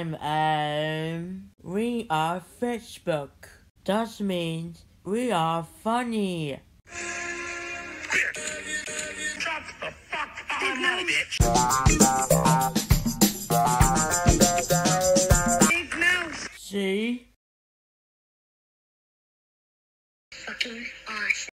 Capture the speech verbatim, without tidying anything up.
I'm, um, we are Facebook. That means we are funny. Shut the fuck up, bitch! Big mouse! See?